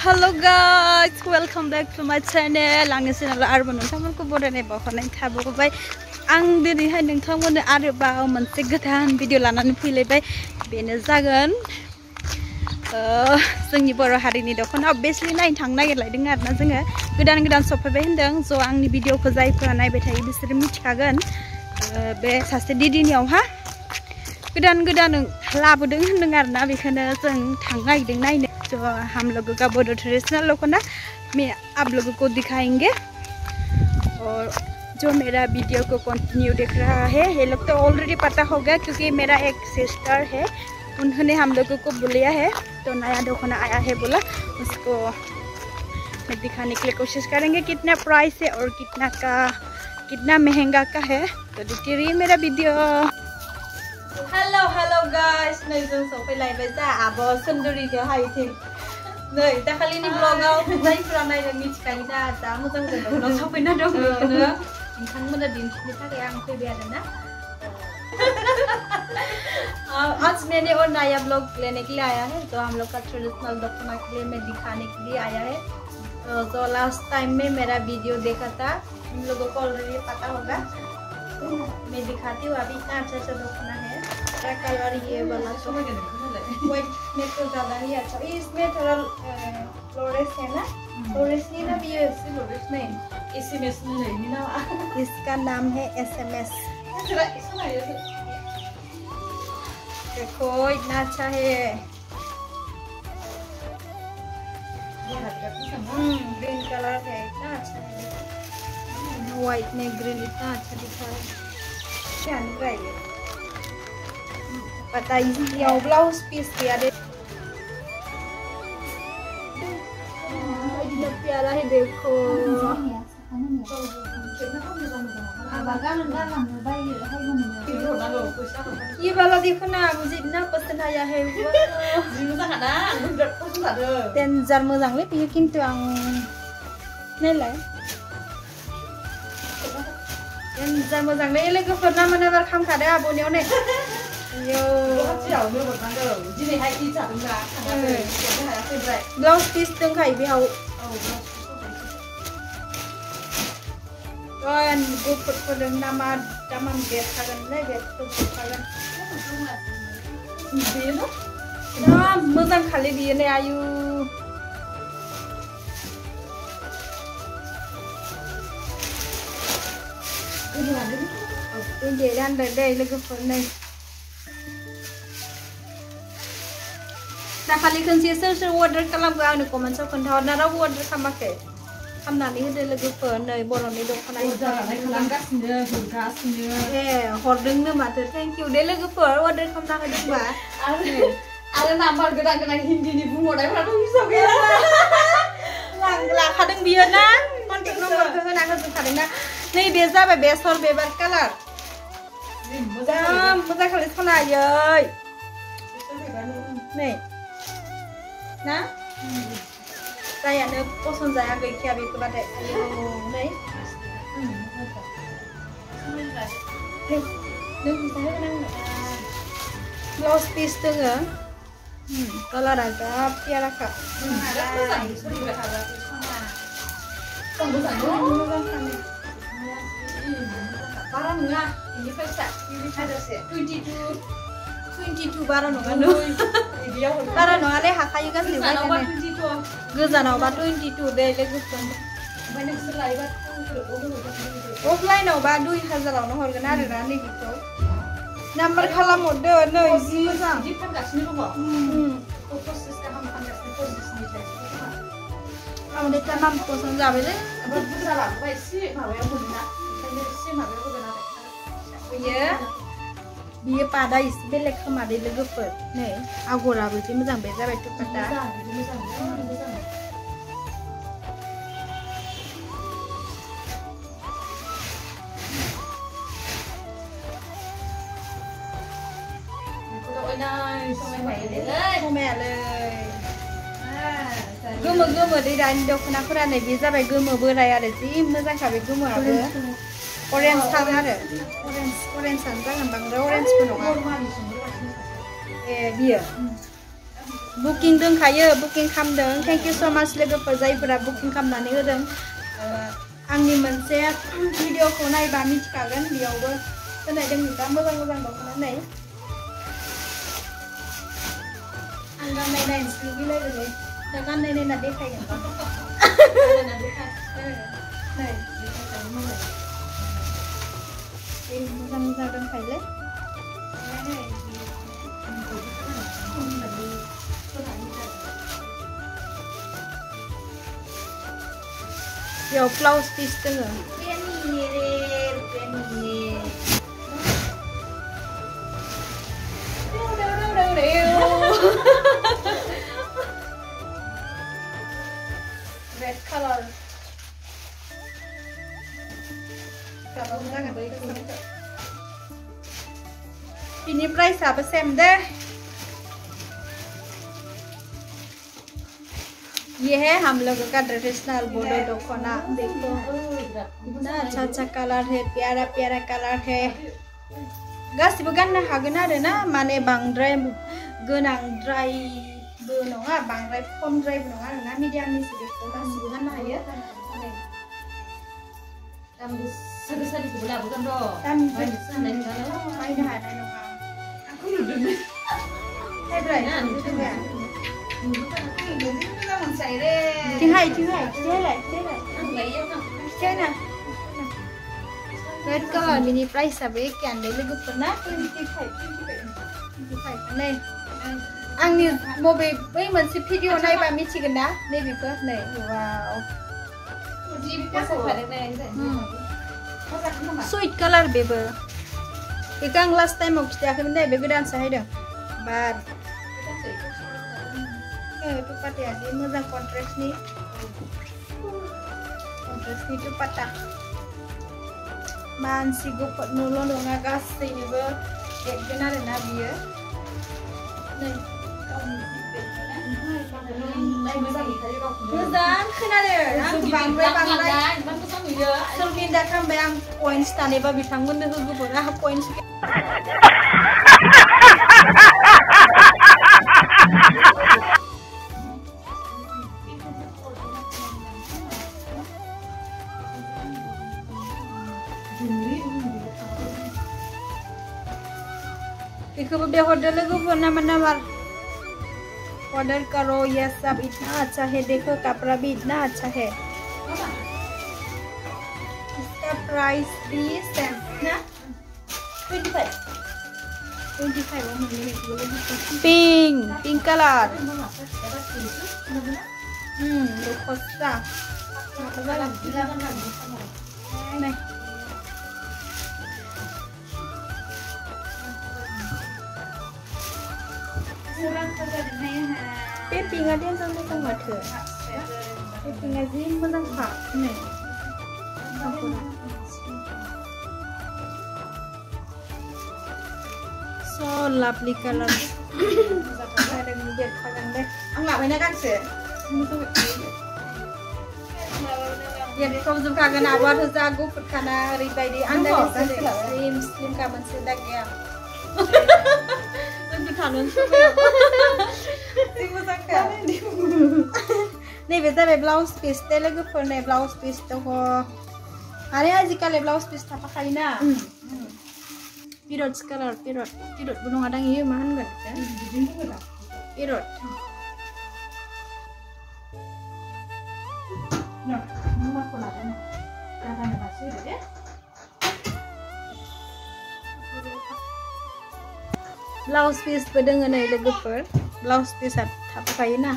Hello guys, welcome back to my channel. Ang channel Arban nontonमोनखौ बरायनाय बावहरनाय थाबाय आं दिनैहाय नोंथांमोननो आरोबाव मोनसे गोदान भिडिअ लानानै फैलायबाय बेनो जागोन जोंनि बर' हारिनि दख'ना obviously नायनो थांनो नागिरलायदों आरोना जोङो गोदान सफैबाय होनदों ज' आंनि भिडिअखौ जायफोरा नायबाय थायो बिसोरो मिथिखागोन बे सासे दिदिनियावहा गोदान लाबोदों होनदों आरोना बेखौनो जों थांनो नागिरदों नायनो तो हम लोग का बोडो ट्रेडिशनल लोग ना मैं आप लोगों को दिखाएंगे और जो मेरा वीडियो को कंटिन्यू देख रहा है ये लोग तो ऑलरेडी पता होगा क्योंकि मेरा एक सिस्टर है उन्होंने हम लोगों को बुलाया है तो नया दुकान आया है बोला उसको मैं दिखाने के लिए कोशिश करेंगे कितना प्राइस है और कितना महंगा का है तो देखते रहिए मेरा वीडियो। हेलो गाइस नै जों सफैलायबाय जा आब' सोमदुरिखौ हायथिं नै दाखालिनि ब्लगाव जायफोरा नायदों मिथिखायो दा जा मोजां ब्लग सफैना दं बेखौनो नोंथांमोना दिन्थिनो थाखाय आं फैबाय आरोना आज मैंने और नया ब्लॉग लेने के लिए आया है तो हम लोग का ट्रेडिशनल दखना के लिए मैं दिखाने के लिए आया है तो लास्ट टाइम में मेरा वीडियो देखा था उन लोगों को ऑलरेडी पता होगा मैं दिखाती हूँ अभी इतना अच्छा दखना है क्या कलर ये वाला तो वाइट में तो ज़्यादा ही अच्छा इसमें थोड़ा फ्लोरेस है ना फ्लोरेस नहीं ना ये फ्लोरेस नहीं एसएमएस नहीं ना इसका नाम है एसएमएस देखो इतना अच्छा है ग्रीन कलर है इतना अच्छा है व्हाइट में ग्रीन इतना अच्छा दिखा है क्या निकाल पता ही ब्लाउज पीस किया दे इतना प्यारा है देखो ये वाला देखो ना मुझे इतना पसंद आया है डेन्जार मोजांलै बेयो किन्तु आं नायलाय डेन्जार मोजांलै लोगोफोरना मोनाबार खामखादो आब'नियाव नै ब्लाउज पिस दंखायो बेयाव गुफुरफोरजों नामा दामान बेरखागोनलै बेरखागोन मोजां खालि बियो नै आयु दे लोगोफोर नै दाखालि खनसे सोर अर्डार खालामगो आंनो कमेन्टआव खोन्थाहरना रावबो अर्डार खालामाखै खालामनानै होदो लोगोफोर नै बर'नि दख'ना हरदोंनो माथो थेंक इउ दे लोगोफोर अर्डार खालामना होदोंबा आरो नाम्बार गोदान हिन्दीनि बुंहरनायफ्राथ' हिसाब गैया लाखादों बियो ना कन्टेक्ट नम्बरखौ होना होजोबखादों ना नै बे जाबाय बेसर बिबार कालार मोजां खालि सनायै नै ना जायानो पसन्द जाया गैखाया बेखौबाथाय नै ब्लाउज पिस दोङो कालारा जा प्याराखा बारा नङा बेनिफ्राय फिसा 22 बारा नङा बारा नङालै हाखायो गासैबो गोजानावबा 22 दे लोगोफोर अफलाइनावबा 2000आवनो हरगोन आरोना नैबेखौ नाम्बार खालामहरदो नै जि मोजां आंनो तामाम पसन्द जाबायलै बुरजा लाबोबा एसे माबायाव मोनोना ओंखायनो एसे माबायाव होगोन आरो बियो पादा एसे बेलेग खोमादै लोगोफोर नै आगराबो जि मोजां बे जाबाय टुपाटा गोमो दै दानि दख'नाफोरा नै बे जाबाय गोमो बोराय आरो जि मोजांखा बे गोमोआबो ऑरेंज थां आरो ऑरेंजआनो जागोन बांद्राय ऑरेंजबो नङा ए बियो बुकिं दंखायो बुकिं खालामदों थेंक इउ सो माच लोगोफोर जायफोरा बुकिं खालामनानै होदों आंनि मोनसे भिडिअखौ नायबा मिथिखागोन बेयावबो होनाय दं दा मोजां मोजां दख'ना नै आं गाननाय नायनोसै गिलायदोंलै दा गाननाय नायना देखायगोन नै मोजां मोजां दंखायोलै बेयाव ब्लाउज पिस दोङो red color ini price apa same deh ये है हम लोगों का ट्रेडिशनल बोडो दखना देखो इतना अच्छा अच्छा कलर है प्यारा प्यारा कलर है गासिबो गाननो हागोन आरो ना माने बांद्राय गोनांद्रायबो नङा बांद्राय खमद्रायबो नङा आरो ना मिडियामनि बेखौ गासिबो गाननो हायो दाम गोसा-गोसानिखौबो लाबोगोन र' दाम बायनो हानाय नङा आंखौ नुदोंमोन फायब्राय ना नुदोंमोन tinghay red color mini price sabi kyan deh logo pernah 25 nih angni mobe bai moनसे video नायबा मिथिगोन ना नै बेखौ नै वाव sweet color बेबो बेखौ आं last time आव खिथायाखैमोन दे बे गोदानसो हायदों बाट दुपट्टा आदि मोजां कन्ट्रास्टनि दुपट्टा मानसि गुफुरनोल' नङा गासैनोबो एरगोन आरोना बियो मोजां खोनादों आं बांद्राय सोरगिदा खालामबाय आं पइन्टस दानोबा बिथांमोननो होगोबो आंहा पइन्टस देखो बे ऑर्डर लोगोफोर नंबर ऑर्डर करो ये सब इतना अच्छा है देखो कपड़ा भी इतना अच्छा है इसका प्राइस भी सेम ना 25 पिंक कलर लोकोसा नहीं Peping aja yang sama sama tuh. Peping aja yang menang hak nih. So lovely color. Ada mujur kalian deh. Enggak banyak kan sih? Ya di kau juga kan awal tuh jago karena ribai di anda slim kaman sedang ya. Kanan nih beda be blouse piece tele gue pernah blouse piece tuh hari aja kali blouse piece apa kali na pirot color pirot gunung adang iya mahan gak kan pirot nah mau aku lakukan kata nasi deh blouse piece pedang anai logoper blouse piece apa kayu na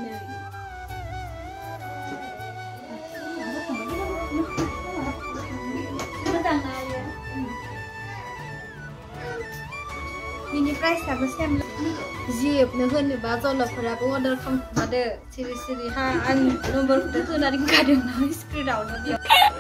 mini price apa sih zip nahun ni bazar lah peraba order kam ada siri ha an nomor kita tu nari kadang nari screen out dia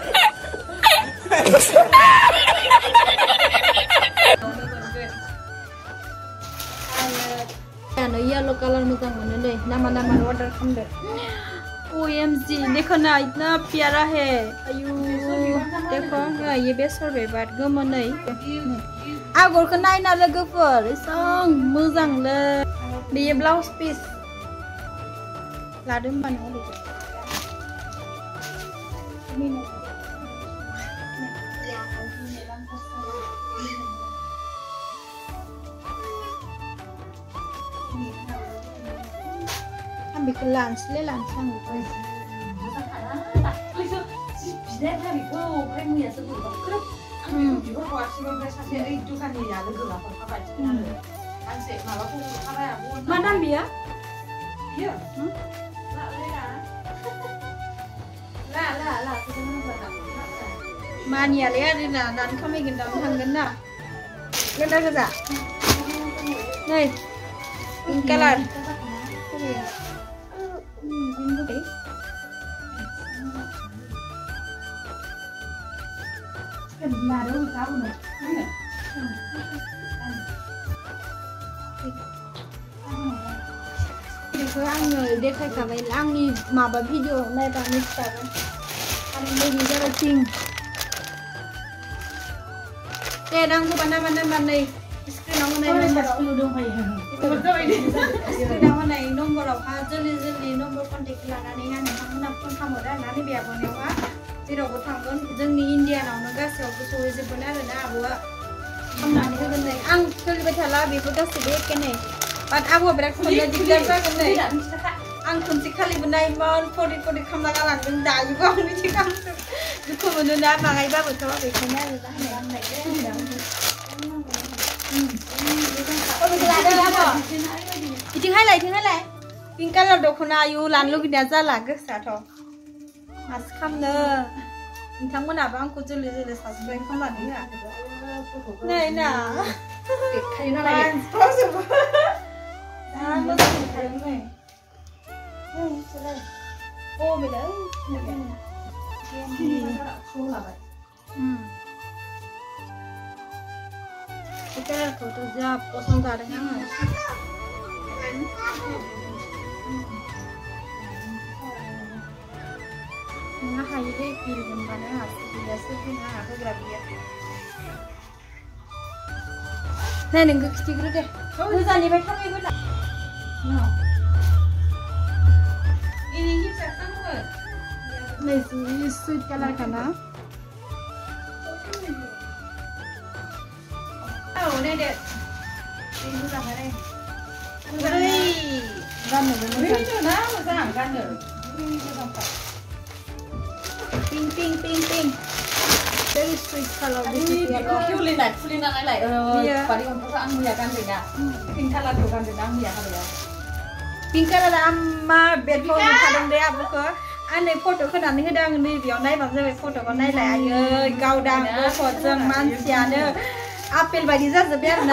yellow color मुझे मने ले nama order हम दे OMG देखो ना इतना प्यारा है अयो देखो ये बेसर बेबाद गमन नहीं आगर को नायना लोगोफोर एसां मोजां ले बे ब्लाउज पिस लादो होमबा नोङो बेखौ आं बेखौ लानोसैलै लानोसै आं बेखौ बिदाया बेखौ ओमफ्राय मैयासो बोरैबा ग्रोब आं बेखौ बिहरखौ आसिबाय ओमफ्राय सासे ओइ दखाननिया लोगोआ हरखाबाय गांसे माबाखौ हरखाबाय आब' मा दाम बियो बियो ला मानियालै आरोना दानो खामायगोन दानो थांगोन ना गोजा गोजा नै पिंक कालार बेखौ आङो देखायखाबाय आंनि माबा भिडिअ नायबा मिथिखागोन आरो नैबे जाबाय पिंक दे नांगौबा नामा नै स्क्रिनाव होनाय स्क्रिनाव होनाय नम्बरावहा जोलि नम्बर कन्टेक्ट लानानै आं नोंथांमोना फन खालामहरो आरोना नैबे आब'नियावहा जेरावबो थांगोन जोंनि इण्डियानावनो गासैयावबो सहैजोबगोन आरोना आब'आ खालामनानै होगोन नै आं सोलिबाय थाला बेफोर गासैबो एखेनै बाट आब'आ बिराद खालामनो दिगदार जागोन नै आं खनसे खालिबो नायमोन फरि खालामना गालांदों दायोबो आं बिदि खालामदों दुखु मोनो ना बाङायबाबोथ' बेखायनो आरो इथिंहायलाय पिंक कालार दख'ना आयु लानो लुगैनाया जाला गोसोआथ' मासो खालामनो नोंथांमोनाबो आंखौ जोलै साबसक्राइब खालामनानै होआ नै ना कालारखौथ' जा पसन्द जादों आङो नोंहा हायो दे फिल मोनबानो हासिगैयासो फैनो आंहा होग्रा गैया नै नोंखौ खिथिग्रो दे गोजाननिफ्राय थांबायबो नै जि सुइट कालारखा ना नै दे गाननोबो मोजां गाननो पिंक very sweet color बेखौ खुलिना नायलाय बारि अन्थ'खौ आं मैया गानदोंना पिंक कालारखौ गानदोंना आं मैया हाबायाव पिंक कालारा मा बेदखौ नुखादों दे आब'खौ आं नै फट' होनानै होदों आं नैबेयाव नायबानो जाबाय फट'खौ नायलाय आयै गावदां गथ'जों मानसियानो आपेल बायदि जाजोब्बाय आरोना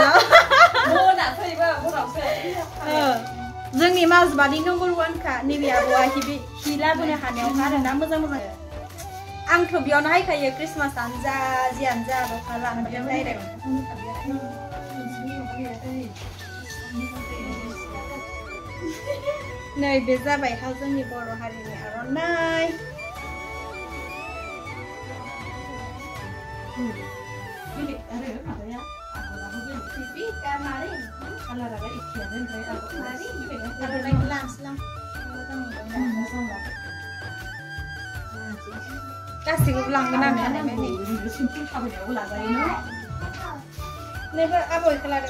जोंनि माजबारि नम्बर 1 खा नैबे आब'आ हि लाबोनो हानायावहा आरोना मोजां आंथ' बेयावनो हायखायो क्रिसमासानो जा जियानो जा दख'ना लांफादों डाइरेक्ट नै बे जाबाय हा जोंनि बर' हारिनि आर'नाइ गासैखौबो लांगोन आं नैबो आब'खौ लादो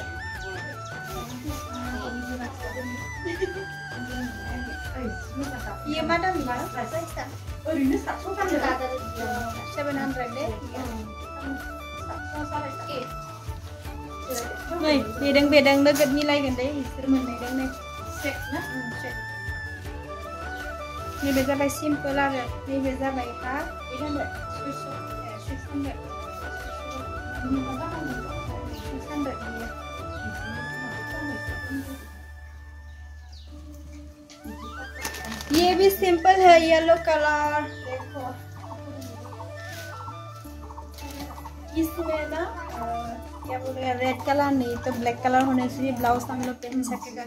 Iya madam ya, प्राइसआ ओरैनो 700 फानो 700 दे नै बेदों नोगोद मिलायगोन दे बिसोर मोननायदों नै सेट ना नैबे जाबाय सिम्पोल आरो नैबे जाबाय हा 600 ये भी सिंपल है येलो कलर देखो इसमें ना क्या बोले रेड कलर नहीं तो ब्लैक कलर होने से ब्लाउज हम लोग पहन सकेगा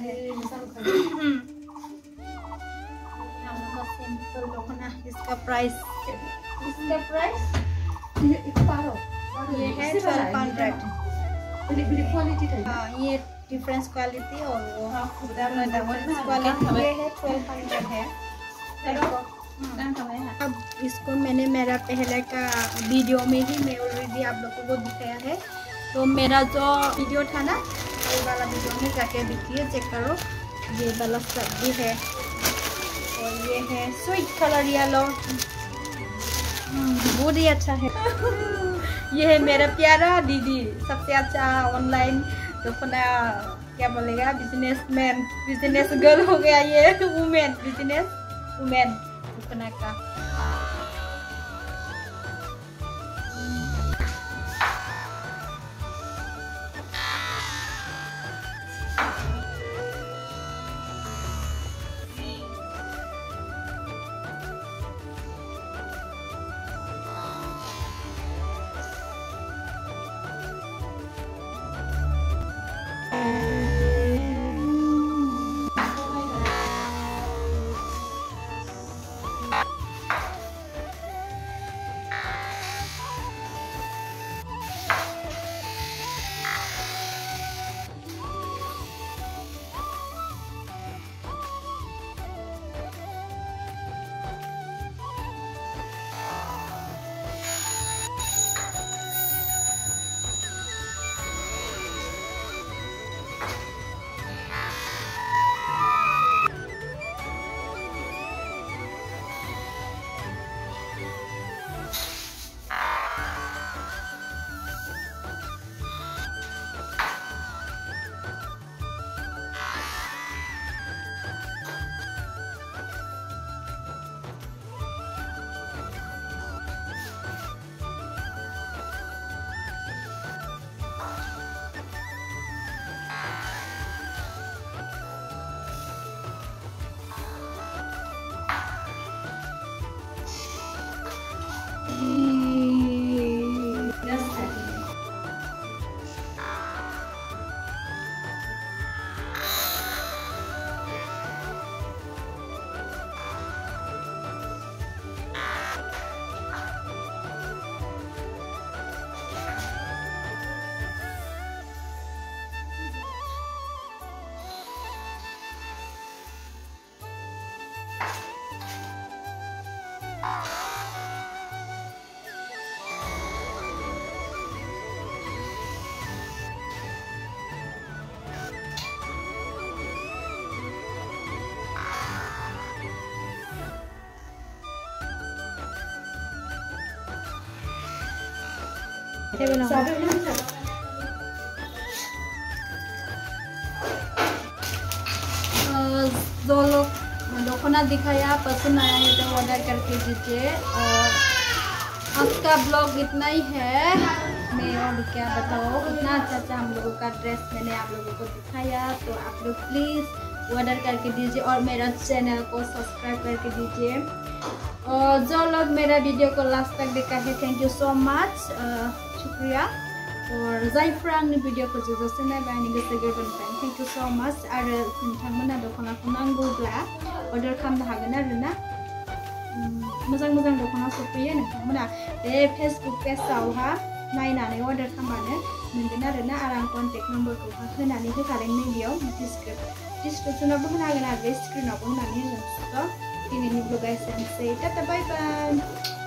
सिंपल लोगों इसका प्राइस ये है 1200 क्वालिटी हाँ ये डिफरेंस क्वालिटी और वो हाँ खुदा में डिफरेंस क्वालिटी ये है 1200 है। अब इसको मैंने मेरा पहले का वीडियो में ही मैं ऑलरेडी आप लोगों को दिखाया है। तो मेरा जो वीडियो था ना वो वाला वीडियो में जाके देखिए, चेक करो। ये वाला सब्जी है और ये है स्वीट कलर येलो, बहुत ही अच्छा है। ये है मेरा प्यारा दीदी, सबसे अच्छा ऑनलाइन तो अपना क्या बोलेगा बिजनेसमैन, बिजनेस गर्ल हो गया ये, वुमेन, बिजनेस वुमेन अपना का। जो लोग दखना दिखाया पसंद आया है तो ऑर्डर करके दीजिए। और आज का ब्लॉग इतना ही है, मैं और क्या बताऊँ, इतना अच्छा हम लोगों का ड्रेस मैंने आप लोगों को दिखाया। तो आप लोग प्लीज़ ऑर्डर करके दीजिए और मेरा चैनल को सब्सक्राइब करके दीजिए। और जो लोग मेरा वीडियो को लास्ट तक देखा है थैंक यू सो मच, शुक्रिया। और जायफ्रा आंनि भिडिअखौ जोजोसे नायबाय आंनि गोसो गोरबोनिफ्राय थैंक यू सो मच। आरो नोंथांमोना दखनाखौ नांगौब्ला अर्डार खालामनो हागोन आरोना। मोजां मोजां दखना सफैयो, नोंथांमोना बे फेसबुक पेजआवहा नायनानै अर्डार खालामबानो मोनगोन आरोना। आरो आं कन्टेक्ट नम्बरखौ होनानै होखादों नैबेयाव डिसक्रिप्सनावबो होनो हागोन आरो बे स्क्रिनावबो होनानै होगोन। दिनैनि ब्लगा एसेनोसै, टाटा बाय बाय।